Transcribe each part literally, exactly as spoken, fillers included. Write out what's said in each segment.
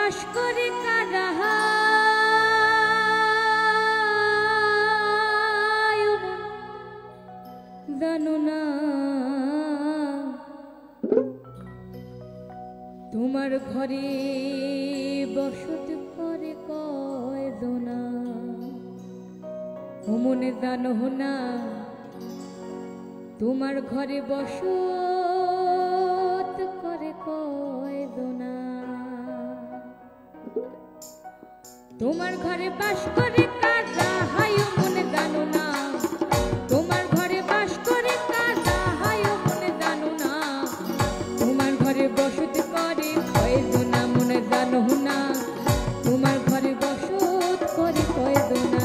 বাস করে কারা জানো না তোমার ঘরে বসত করে কয়জনা ও মনে জানো না তোমার ঘরে বসত করে কয়জনা তোমার ঘরে বাস করে কারা হায় মনে জানো না তোমার ঘরে বাস করে কারা হায় মনে জানো না তোমার ঘরে বসত করে কয়জনা মনে জানো না তোমার ঘরে বসত করে কয়জনা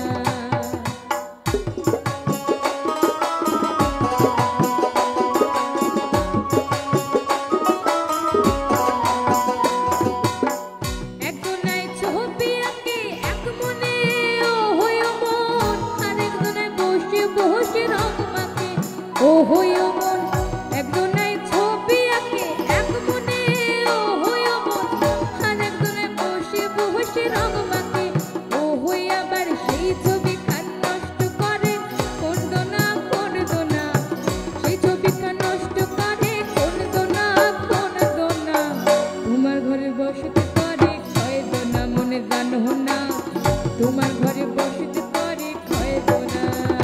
ও হইও মন একজনাই ছবি আঁকে এক মনে ও হইও মন আর একজনাই বসে বসে রং মাখে ও হই আবার সেই ছবি খান নষ্ট করে কোন দোনা কোন দোনা সেই ছবি খান নষ্ট করে কোন দোনা কোন দোনা তোমার ঘরে বসতে করে কয় দোনা মনে জানো না তোমার ঘরে বসতে করে কয় দোনা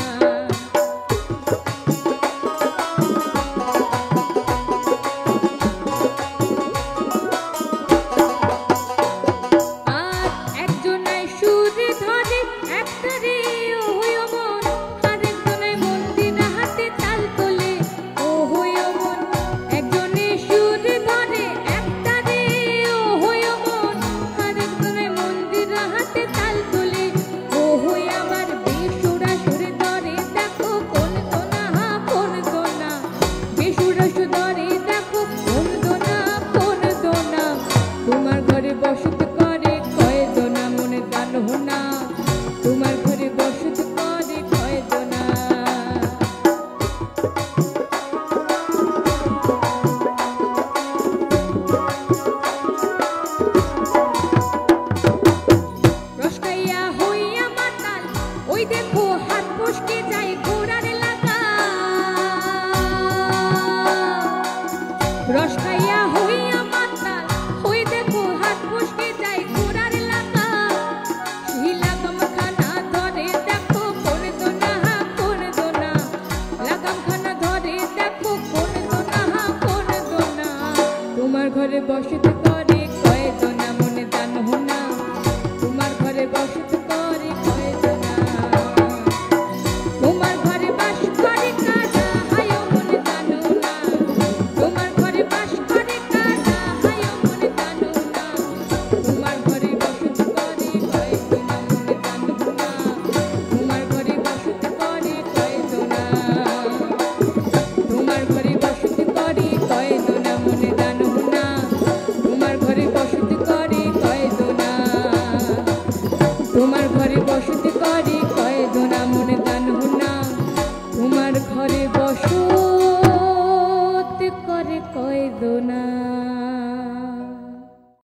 রস খাইয়া হইয়া মাতাল হই দেখো হাত মুশকে যাই ঘোড়ার লাগা সেই লাগাম খানা ধরে দেখো কোন দোনা কোন দোনা লাগাম খানা ধরে দেখো কোন দোনা কোন দোনা তোমার ঘরে বসে